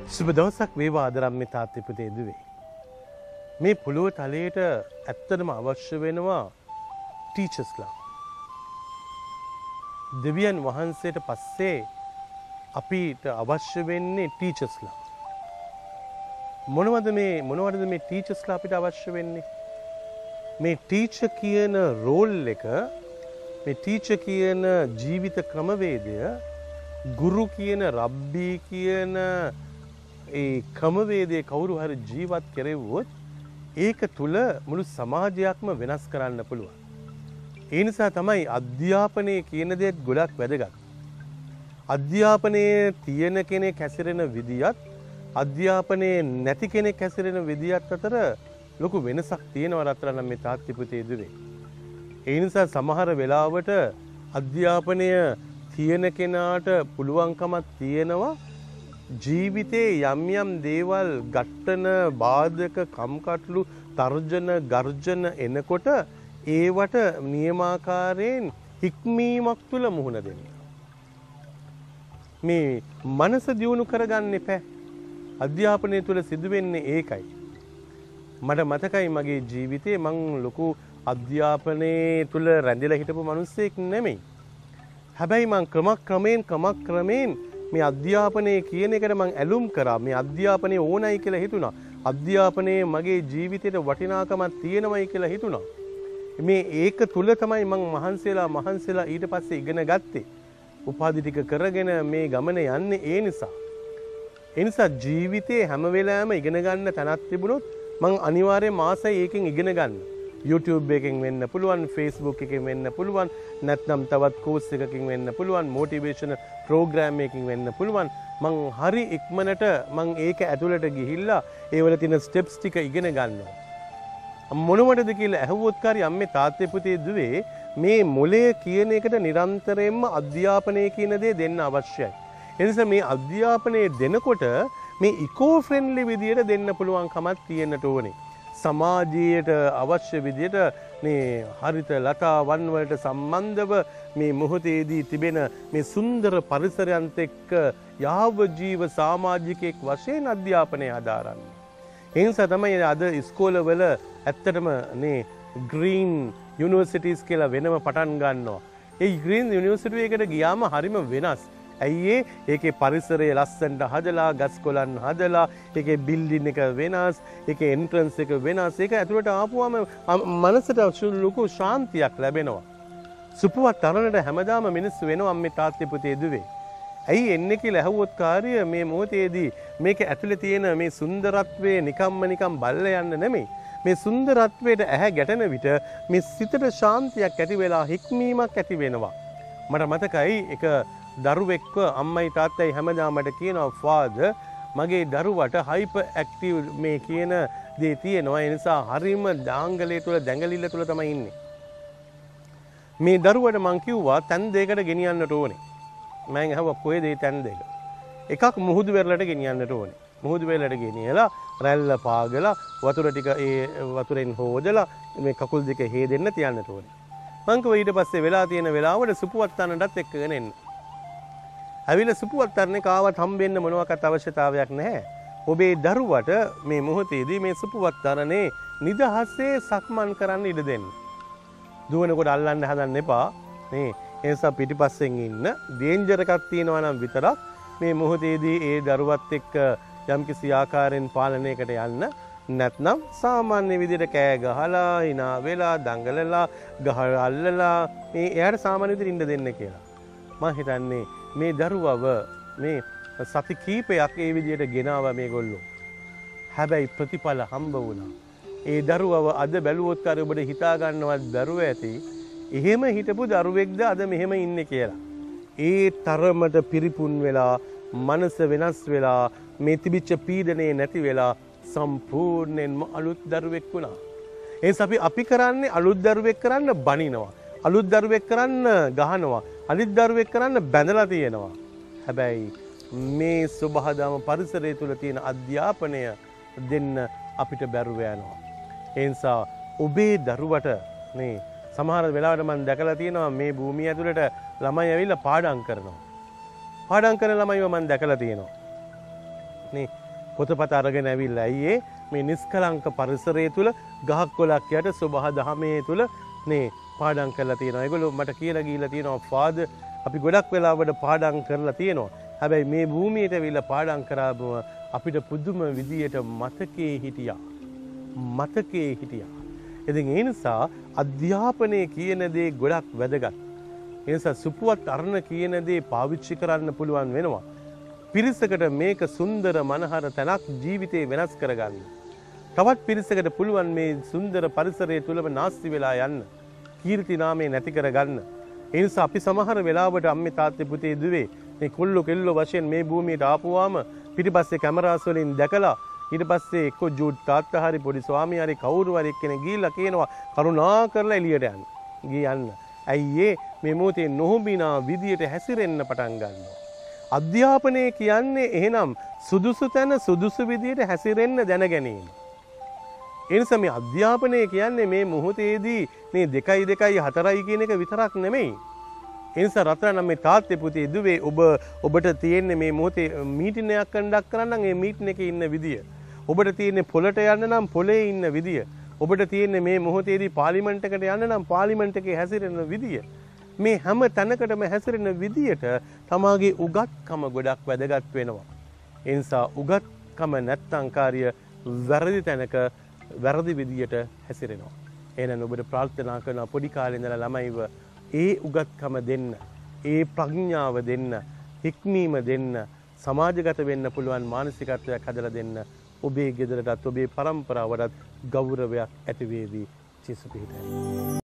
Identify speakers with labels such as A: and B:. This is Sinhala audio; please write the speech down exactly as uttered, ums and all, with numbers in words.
A: සුබ දවසක් වේවා අදරම් මේ තාත්ති පුතේ දුවේ. මේ පොළොව තලයට ඇත්තටම අවශ්‍ය වෙනවා ටීචර්ස්ලා. දෙවියන් වහන්සේට පස්සේ අපිට අවශ්‍ය වෙන්නේ ටීචර්ස්ලා. මොනවද මේ මොනවද මේ ටීචර්ස්ලා අපිට අවශ්‍ය වෙන්නේ? මේ ටීචර් කියන රෝල් එක, මේ ටීචර් කියන ජීවිත ක්‍රමවේදය, ගුරු කියන රබ්බී කියන ඒ ක්‍රමවේදයේ කවුරු හරි ජීවත් කෙරෙව්වොත් ඒක තුල මුළු සමාජයක්ම වෙනස් කරන්න පුළුවන්. ඒ නිසා තමයි අධ්‍යාපනය කියන දේ ගොඩක් වැදගත්. අධ්‍යාපනයේ තියෙන කෙනෙක් හැසිරෙන විදියත් අධ්‍යාපනයේ නැති කෙනෙක් හැසිරෙන විදියත් අතර ලොකු වෙනසක් තියෙනවා රත්තරන් මේ තාත්ති පුතේ දුවේ. ඒ නිසා සමහර වෙලාවට අධ්‍යාපනය තියෙන කෙනාට පුළුවන්කමක් තියෙනවා ජීවිතේ යම් යම් දේවල් ගැටන බාධක කම්කටොළු තර්ජන ගර්ජන එනකොට ඒවට නියමාකාරයෙන් හික්මීමක් තුල මුහුණ දෙන්න. මේ මනස දියුණු කරගන්න එපා. අධ්‍යාපනය තුල සිදුවෙන්නේ ඒකයි. මට මතකයි මගේ ජීවිතේ මං ලොකු අධ්‍යාපනයේ තුල රැඳිලා හිටපු මිනිස්සෙක් නෙමෙයි. හැබැයි මං ක්‍රමක්‍රමයෙන් ක්‍රමක්‍රමයෙන් මේ අධ්‍යාපනය කියන එකට මං ඇලුම් කරා. මේ අධ්‍යාපනය ඕනයි කියලා හිතුණා. අධ්‍යාපනයේ මගේ ජීවිතේට වටිනාකමක් තියෙනවයි කියලා හිතුණා. මේ ඒක තුල තමයි මං මහන්සියලා මහන්සියලා ඊට පස්සේ ඉගෙන ගත්තේ. උපාධි ටික කරගෙන මේ ගමන යන්නේ ඒ නිසා. ඒ නිසා ජීවිතේ හැම වෙලාවෙම ඉගෙන ගන්න තැනක් තිබුණොත් මං අනිවාර්යයෙන් මාසෙ ඒකෙන් ඉගෙන ගන්න. YouTube එකෙන් වෙන්න පුළුවන්, Facebook එකෙන් වෙන්න පුළුවන්, නැත්නම් තවත් කෝස් එකකින් වෙන්න පුළුවන්, මොටිවේෂනල් ප්‍රෝග්‍රෑම් එකකින් වෙන්න පුළුවන්. මං හරි ඉක්මනට මං ඒක ඇතුළට ගිහිල්ලා ඒවල තියෙන ස්ටෙප්ස් ටික ඉගෙන ගන්නවා. මොනවටද කියලා ඇහුවොත් කාරි අම්මේ තාත්තේ පුතේ දුවේ මේ මොලේ කියන එකට නිරන්තරයෙන්ම අධ්‍යාපනය කියන දේ දෙන්න අවශ්‍යයි. ඒ නිසා මේ අධ්‍යාපනය දෙනකොට මේ ඉකෝ ෆ්‍රෙන්ඩ්ලි විදියට දෙන්න පුළුවන් කමක් තියෙන්නට ඕනේ. සමාජයට අවශ්‍ය විදියට මේ හරිත ලතාවන් වලට සම්බන්ධව මේ මොහොතේදී තිබෙන මේ සුන්දර පරිසරයන්ත් එක්ක යාව ජීව සමාජිකයෙක් වශයෙන් අධ්‍යාපනය හදාරන්නේ. ඒ නිසා තමයි අද ඉස්කෝලවල ඇත්තටම මේ ග්‍රීන් යුනිවර්සිටිස් කියලා වෙනම පටන් ගන්නවා. ඒ ග්‍රීන් යුනිවර්සිටි එකට ගියාම හරිම වෙනස්. ඇයි ඒ ඒකේ පරිසරය ලස්සනට හදලා ගස් කොළන් හදලා ඒකේ බිල්ඩින් එක වෙනස්, ඒකේ එන්ට්‍රන්ස් එක වෙනස්. ඒක ඇතුළට ආපුවම මනසට ලොකු ශාන්තියක් ලැබෙනවා. සුපුවත් තරණට හැමදාම මිනිස්සු වෙනවා අම්මේ තාත්තේ පුතේ දුවේ. ඇයි එන්නේ කියලා ඇහුවොත් කාර්ය මේ මොහොතේදී මේක ඇතුලේ තියෙන මේ සුන්දරත්වයේ නිකම්ම නිකම් බල්ල යන්න නෙමෙයි. මේ සුන්දරත්වයට ඇහැ ගැටෙන විට මේ සිතට ශාන්තියක් ඇති වෙලා හික්මීමක් ඇති වෙනවා. මට මතකයි එක දරුවෙක්ව අම්මයි තාත්තයි හැමදාම මට කියනවා ෆාදර් මගේ දරුවට හයිපර් ඇක්ටිව් මේ කියන දේ තියෙනවා. ඒ නිසා හරීම දාංගලයේ තුල දැඟලිල්ල තුල තමයි ඉන්නේ. මේ දරුවට මං කිව්වා තැන් දෙකකට ගෙනියන්නට ඕනේ. මම අහුවා කොහෙද ඒ තැන් දෙක? එකක් මුහුදු වෙරළට ගෙනියන්නට ඕනේ. මුහුදු වෙරළට ගෙනියලා රැල්ල පාගලා වතුර ටික ඒ වතුරෙන් හොදලා මේ කකුල් දෙක හේදෙන්න තියන්නට ඕනේ. මං කිව්වා ඊට පස්සේ වෙලා තියෙන වෙලාවට සුපුවත්තන්නටත් එක්කගෙන එන්න. ඇවිල්ලා සුපුවත්තරනේ කාවත් හම්බෙන්න මොනවාකට අවශ්‍යතාවයක් නැහැ. ඔබේ දරුවට මේ මොහොතේදී මේ සුපුවත්තරනේ නිදහසේ සක්මන් කරන්න ඉඩ දෙන්න. දුවනකොට අල්ලන්න හදන්න එපා. මේ ඒ නිසා පිටිපස්සෙන් ඉන්න ඩේන්ජර් එකක් තියෙනවා නම් විතරක් මේ මොහොතේදී ඒ දරුවත් එක්ක යම්කිසි ආකාරයෙන් පාලනයකට යන්න. නැත්නම් සාමාන්‍ය විදිහට කෑ ගහලා, hina වෙලා, දඟලලා, ගහ අල්ලලා මේ එයාට සාමාන්‍ය විදිහට ඉන්න දෙන්න කියලා. මම හිතන්නේ මේ දරුවව මේ සති කීපයක් ඒ විදිහට ගෙනාවා මේගොල්ලෝ. හැබැයි ප්‍රතිඵල හම්බ වුණා. ඒ දරුවව අද බැලුවොත් අර ඔබට හිතා ගන්නවත් දරුව ඇති. එහෙම හිටපු දරුවෙක්ද අද මෙහෙම ඉන්නේ කියලා. ඒ තරමට පිරිපුන් වෙලා, මනස වෙනස් වෙලා, මේ තිබිච්ච පීඩනේ නැති වෙලා සම්පූර්ණයෙන්ම අලුත් දරුවෙක් වුණා. ඒ නිසා අපි අපි කරන්නේ අලුත් දරුවෙක් කරන්න බනිනවා. අලුත් දරුවෙක් කරන්න ගහනවා. අනිත් දරුවෙක් කරන්න බැඳලා තියෙනවා. හැබැයි මේ සබහාදම පරිසරය තුල තියෙන අධ්‍යාපනය දෙන්න අපිට බැරුව යනවා. ඒ නිසා ඔබේ දරුවට මේ සමහර වෙලාවට මම දැකලා තියෙනවා මේ භූමිය ඇතුළට ළමයි ඇවිල්ලා පාඩම් කරනවා. පාඩම් කරන ළමයිව මම දැකලා තියෙනවා. නේ පොතපත අරගෙන ඇවිල්ලා අයියේ මේ නිස්කලංක පරිසරය තුල ගහක් කොළක් යට සබහා දහමේ තුල නේ පාඩම් කරලා තියෙනවා. ඒගොල්ලෝ මට කියලා ගිහිල්ලා තියෙනවා ෆාදර් අපි ගොඩක් වෙලාවට පාඩම් කරලා තියෙනවා. හැබැයි මේ භූමියට ඇවිල්ලා පාඩම් කරාම අපිට පුදුම විදියට මතකයේ හිටියා. මතකයේ හිටියා. ඉතින් ඒ නිසා අධ්‍යාපනය කියන දේ ගොඩක් වැදගත්. ඒ නිසා සුපුවත් අරණ කියන දේ පාවිච්චි කරන්න පුළුවන් වෙනවා. පිරිසකට මේක සුන්දර මනහර තැනක් ජීවිතේ වෙනස් කරගන්න. තවත් පිරිසකට පුළුවන් මේ සුන්දර පරිසරය තුලම නාස්ති වෙලා යන්න. කීර්ති නාමය නැති කරගන්න. ඒ නිසා අපි සමහර වෙලාවට අම්මේ තාත්තේ පුතේ දුවේ මේ කොල්ලෝ කෙල්ලෝ වශයෙන් මේ භූමියට ආපුවාම පිටිපස්සේ කැමරාස් වලින් දැකලා ඊට පස්සේ එක්ක ජූඩ් තාත්තා හරි පොඩි ස්වාමී හරි කවුරු හරි කෙනෙක් ගිහිල්ලා කියනවා කරුණා කරලා එළියට යන්න. ගියන්න. ඇයි ඒ මේ මොහොතේ නොහොබිනා විදියට හැසිරෙන්න පටන් ගන්නවා. අධ්‍යාපනය කියන්නේ එහෙනම් සුදුසු තැන සුදුසු විදියට හැසිරෙන්න දැන ගැනීම. ඒ නිසා මේ අධ්‍යාපනය කියන්නේ මේ මොහොතේදී මේ දෙකයි දෙකයි හතරයි කියන එක විතරක් නෙමෙයි. ඒ නිසා රත්තරන් මේ තාත්තේ පුතේ දුවේ ඔබ ඔබට තියෙන්නේ මේ මොහොතේ මීටින් එකක් කන්ඩක් කරන්න නම් ඒ මීටින් එකේ ඉන්න විදිය. ඔබට තියෙන්නේ පොළට යන්න නම් පොළේ ඉන්න විදිය. ඔබට තියෙන්නේ මේ මොහොතේදී පාර්ලිමේන්තු එකට යන්න නම් පාර්ලිමේන්තු එකේ හැසිරෙන විදිය. මේ හැම තැනකටම හැසිරෙන විදියට තමාගේ උගත්කම ගොඩක් වැදගත් වෙනවා. ඒ නිසා උගත්කම නැත්තම් කාර්ය වැරදි තැනක වැරදි විදියට හැසිරෙනවා. එහෙනම් ඔබට ප්‍රාර්ථනා කරන පොඩි කාලේ ඉඳලා ළමයිව ඒ උගත්කම දෙන්න, ඒ ප්‍රඥාව දෙන්න, හික්මීම දෙන්න, සමාජගත වෙන්න පුළුවන් මානසිකත්වයක් හදලා දෙන්න. ඔබේ ගෙදරටත් ඔබේ පරම්පරාවටත් ගෞරවයක් ඇති වේවි. ජේසුස් පිහිටයි.